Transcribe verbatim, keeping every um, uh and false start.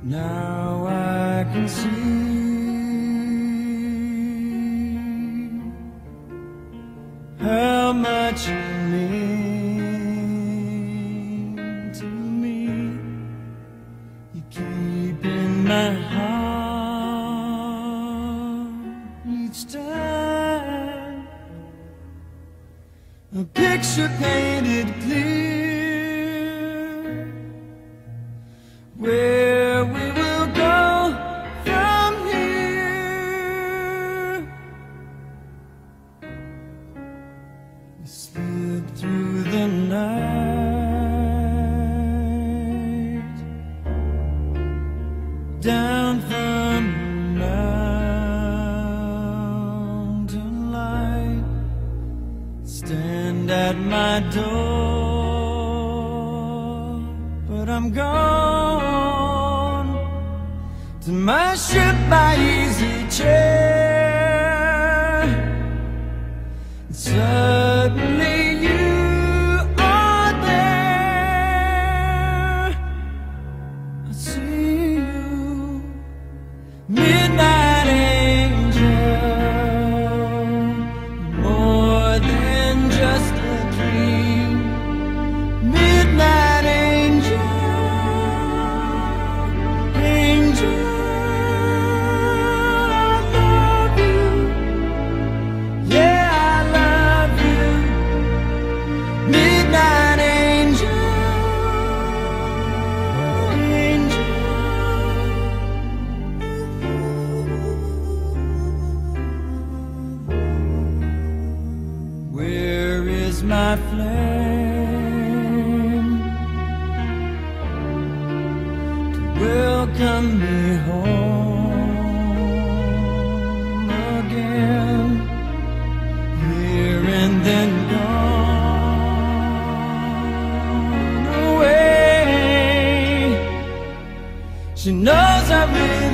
Now I can see how much you mean to me. You keep in my heart each time a picture painted clear, where we will go from here. We slip through the night, down from the mountain light, stand at my door, but I'm gone to my ship by easy chair. Suddenly you are there. I see you, midnight angel, more than just a dream. Midnight angel, angel, my flame to welcome me home again, here and then gone away. She knows I really